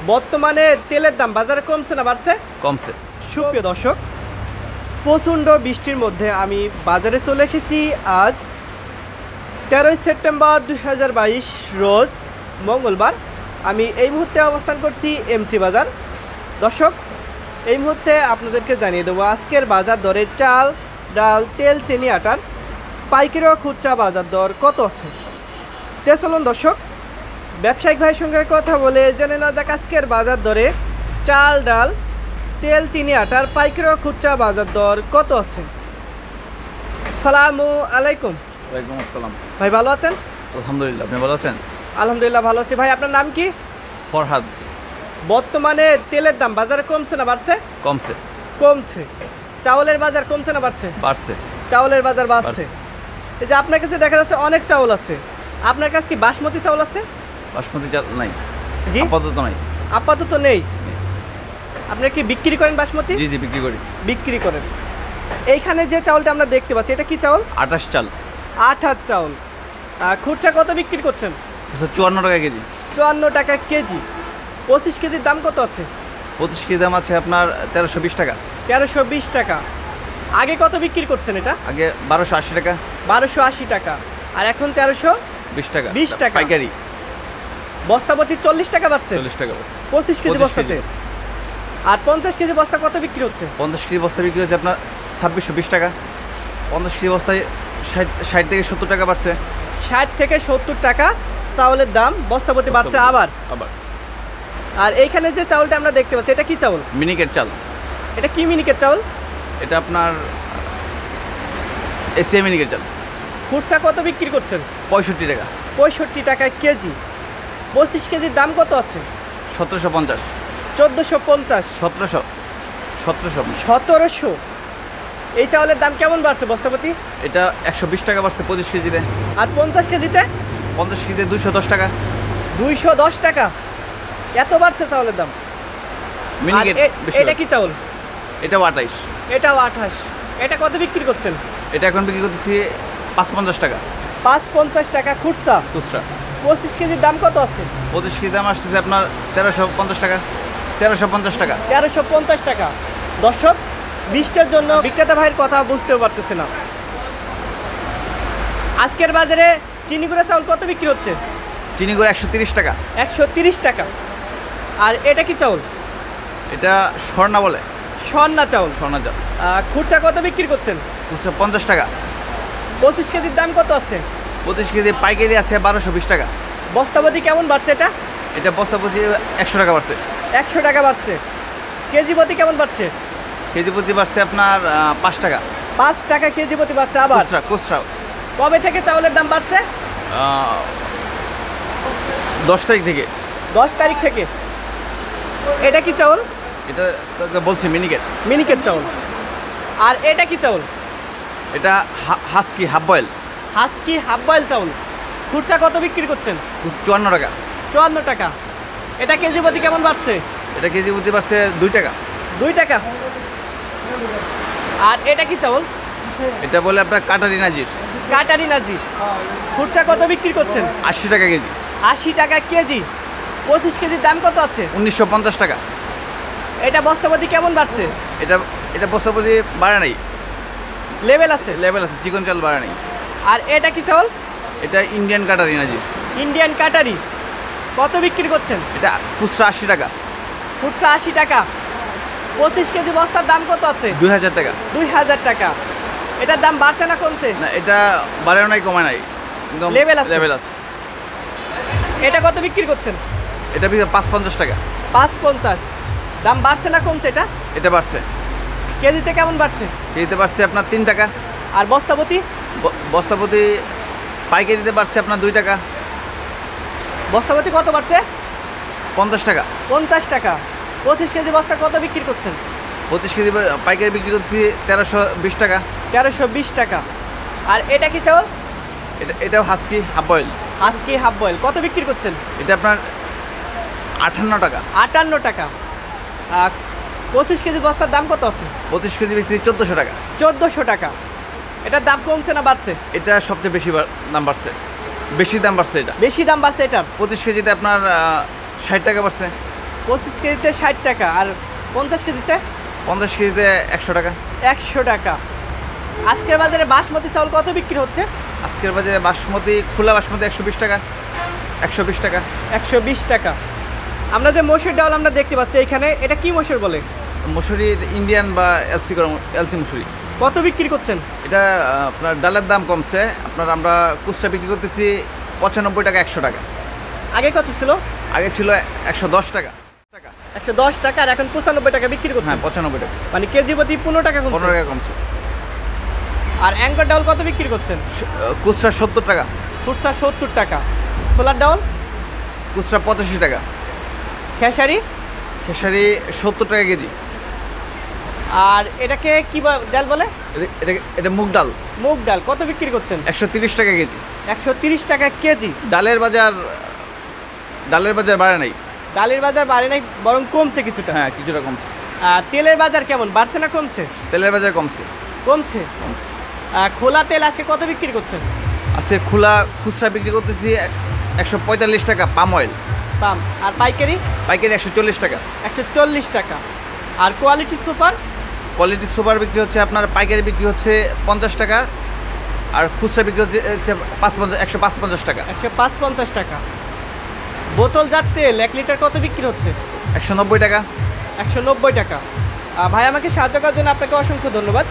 বর্তমানে তেলের দাম বাজারে কমছে না বাড়ছে? কমছে। সুপ্রিয় দর্শক, প্রচণ্ড বৃষ্টির মধ্যে আমি বাজারে চলে এসেছি আজ 13ই সেপ্টেম্বর 2022 রোজ মঙ্গলবার। আমি এই মুহূর্তে অবস্থান করছি এমসি বাজার। দর্শক, এই মুহূর্তে আপনাদেরকে জানিয়ে দেবো আজকের বাজার দরে চাল, ডাল, তেল, চিনি, আটার পাইকারি ও খুচরা বাজার দর কত আছে। তে চলুন দর্শক, ব্যবসায়িক ভাইয়ের সঙ্গে কথা বলে জেনে না যাক আজকের বাজার দরে চাল, ডাল, তেল, চিনি, আটার পাইকারি ও খুচরা বাজার দর কত আছে। আসসালামু আলাইকুম। ওয়ালাইকুম আসসালাম। ভাই ভালো আছেন? আলহামদুলিল্লাহ, আপনি ভালো আছেন? আলহামদুলিল্লাহ ভালো আছি। ভাই আপনার নাম কি? ফরহাদ। বর্তমানে তেলের দাম বাজারে কমছে না বাড়ছে? কমছে। কমছে। চাউলের বাজার কমছে না বাড়ছে? বাড়ছে। চাউলের বাজার বাড়ছে। এই যে আপনার কাছে দেখা যাচ্ছে অনেক চাউল আছে, আপনার কাছে কি বাসমতি চাউল আছে? বাসমতি চাল নাই, জি আপাতত নাই। আপাতত নেই। আপনি কি বিক্রি করেন বাসমতি? জি জি, বিক্রি করি। বিক্রি করেন। এইখানে যে চাউলটা আমরা দেখতে পাচ্ছি এটা কি চাউল? 28 চাল। 28 চাউল। খুচরা কত বিক্রি করছেন? 54 টাকা কেজি। 54 টাকা কেজি। 25 কেজির দাম কত আছে? 25 কেজি দাম আছে আপনার 1320 টাকা। 1320 টাকা। আগে কত বিক্রি করছেন এটা? আগে 1280 টাকা। 1280 টাকা। আর এখন 1320 টাকা। 20 টাকা পাইকারি। বস্তাপতি 40 টাকা বাড়ছে। 40 টাকা। 25 কেজি বস্তাতে। আর 50 কেজি বস্তা কত বিক্রি হচ্ছে? 50 কেজি বস্তা বিক্রি হচ্ছে আপনার 2620 টাকা। 50 কেজি বস্তায় 60 থেকে 70 টাকা বাড়ছে। 60 থেকে 70 টাকা চাউলের দাম বস্তাপতি বাড়ছে আবার। আর এইখানে যে চাউলটা আমরা দেখতে পাচ্ছি এটা কি চাউল? মিনিকেট চাল। এটা কি মিনিকেট চাউল? এটা আপনার এশিয়া মিনিকেট চাল। খুচরা কত বিক্রি করছেন? 65 টাকা। 65 টাকায় কেজি। 25 কেজির দাম কত আছে? 1750। 1450। 1700। এই চাউলের দাম কেমন বাড়ছে বস্তাপতি? এটা 120 টাকা বাড়ছে 25 কেজিতে। আর 50 কেজিতে? 50 কেজিতে 210 টাকা। 210 টাকা। এত বাড়ছে চাউলের দাম। মিনিকেট। এটা কি চাউল? এটাও 28। এটাও 28। এটা কত বিক্রি করছেন? এটা এখন বিক্রি করতেছি 550 টাকা। 550 টাকা খুচরা। খুচরা। 25 কেজির দাম কত আছে? 25 কেজি দাম আসতেছে আপনার 1350 টাকা। 1350 টাকা। 1350 টাকা। দর্শক, বৃষ্টির জন্য বিক্রেতা ভাইয়ের কথা বুঝতেও পারতেছে না। আজকের বাজারে চিনি গুঁড়া চাউল কত বিক্রি হচ্ছে? চিনি গুঁড়া 130 টাকা। 130 টাকা। আর এটা কি চাউল? এটা স্বর্ণা বলে। স্বর্ণা চাউল। স্বর্ণা চাল। খুচরা কত বিক্রি করছেন? খুচরা 50 টাকা। 25 কেজির দাম কত আছে? 25 কেজি পাইকারি আছে 1220 টাকা। বস্তাপতি কেমন বাড়ছে এটা? এটা বস্তা প্রতি 100 টাকা বাড়ছে। 100 টাকা বাড়ছে। কেজি প্রতি কেমন বাড়ছে? কেজি প্রতি বাড়ছে আপনার 5 টাকা। 5 টাকা কেজি প্রতি বাড়ছে আবার। খুচরা। কবে থেকে চাউলের দাম বাড়ছে? 10 তারিখ থেকে। 10 তারিখ থেকে। এটা কি চাউল? এটা বলছি মিনিকেট। মিনিকেট চাউল। আর এটা কি চাউল? এটা husky half boil. Husky half boil চাউল। খুচরা কত বিক্রি করছেন? 54 টাকা। 54 টাকা। এটা কেজি প্রতি কেমন বাড়ছে? এটা কেজি প্রতি বাড়ছে 2 টাকা। 2 টাকা। আর এটা কি চাউল? এটা বলে আপনার কাটারি নাজির। কাটারি নাজির। খুচরা কত বিক্রি করছেন? 80 টাকা কেজি। 80 টাকা কেজি। 25 কেজির দাম কত আছে? 1950 টাকা। এটা বস্তাপতি কেমন বাড়ছে? এটা বস্তা প্রতি বাড়ে নাই। লেভেল আছে। চিকন চাল বাড়ে নাই। আর এটা কি চাউল? এটা ইন্ডিয়ান কাটারি নাজির। ইন্ডিয়ান কাটারি। কত বিক্রি করছেন? এটা খুচরা 80 টাকা। খুচরা 80 টাকা। 25 কেজি বস্তার দাম কত আছে? 2000 টাকা। 2000 টাকা। এটার দাম বাড়ছে না কমছে? না, এটা বাড়েও নাই কমে নাই, একদম লেভেল আছে। এটা কত বিক্রি করছেন? এটা 550 টাকা। 550। দাম বাড়ছে না কমছে এটা? এটা বাড়ছে। কেজিতে কেমন বাড়ছে? কেজিতে বাড়ছে আপনার 3 টাকা। আর বস্তাপতি? বস্তাপতি পাইকারিতে বাড়ছে আপনার 2 টাকা। বস্তাপতি কত বাড়ছে? 50 টাকা। 50 টাকা। 25 কেজি বস্তা কত বিক্রি করছেন? 25 কেজি পাইকারি বিক্রি করছি 1320 টাকা। 1320 টাকা। আর এটা কি চাউল? এটাও husky half boil. Husky half boil. কত বিক্রি করছেন? এটা আপনার 58 টাকা। 58 টাকা। 25 কেজি বস্তার দাম কত আছে? 25 কেজি বিক্রি 1400 টাকা। 1400 টাকা। এটার দাম কমছে না বাড়ছে? এটা সবচেয়ে বেশি দাম বাড়ছে। বেশি দাম বাড়ছে। এটা বেশি দাম বাড়ছে। এটার 25 কেজিতে আপনার 60 টাকা বাড়ছে। 25 কেজিতে 60 টাকা, আর 50 কেজিতে 50 কেজিতে 100 টাকা। 100 টাকা। আজকের বাজারে বাসমতি চাউল কত বিক্রি হচ্ছে? আজকের বাজারে বাসমতি, খোলা বাসমতি 120 টাকা। 120 টাকা। 120 টাকা। আমরা যে মসুর ডাল আমরা দেখতে পাচ্ছি এখানে, এটা কি মসুর বলে? মসুরি ইন্ডিয়ান বা এলসি মসুরি। কত বিক্রি করছেন? এটা আপনার ডালের দাম কমছে, আপনার আমরা খুচরা বিক্রি করতেছি 95 টাকা 100 টাকা। আগে কত ছিল? আগে ছিল 110 টাকা। 110 টাকা, আর এখন 95 টাকা বিক্রি করছেন। হ্যাঁ, 95 টাকা। মানে কেজি প্রতি 15 টাকা কমছে। 15 টাকা কমছে। আর অ্যাঙ্কর ডাউল কত বিক্রি করছেন? খুচরা 70 টাকা। খুচরা 70 টাকা। সোলার ডাউল খুচরা 85 টাকা। খেসারি? খেসারি 70 টাকা কেজি। আর এটাকে কি ডাল বলে? এটা মুগ ডাল। মুগ ডাল কত বিক্রি করছেন? 130 টাকা কেজি। 130 টাকা কেজি। ডালের বাজার বাড়ে নাই। ডালের বাজার বাড়ে নাই, বরং কমছে কিছুটা। হ্যাঁ, কিছুটা কমছে। আর তেলের বাজার কেমন, বাড়ছে না কমছে? তেলের বাজার কমছে। কমছে। খোলা তেল আজকে কত বিক্রি করছেন? আজকে খোলা খুচরা বিক্রি করতেছি 145 টাকা পাম অয়েল। পাম। আর পাইকারি? পাইকারি 140 টাকা। 140 টাকা। আর কোয়ালিটি সুপার? কোয়ালিটি সুপার বিক্রি হচ্ছে আপনার, পাইকারি বিক্রি হচ্ছে 50 টাকা, আর খুচরা বিক্রি হচ্ছে 155 টাকা। 155 টাকা। বোতলজাত তেল 1 লিটার কত বিক্রি হচ্ছে? 190 টাকা। 190 টাকা। ভাই, আমাকে সাহায্য করার জন্য আপনাকে অসংখ্য ধন্যবাদ।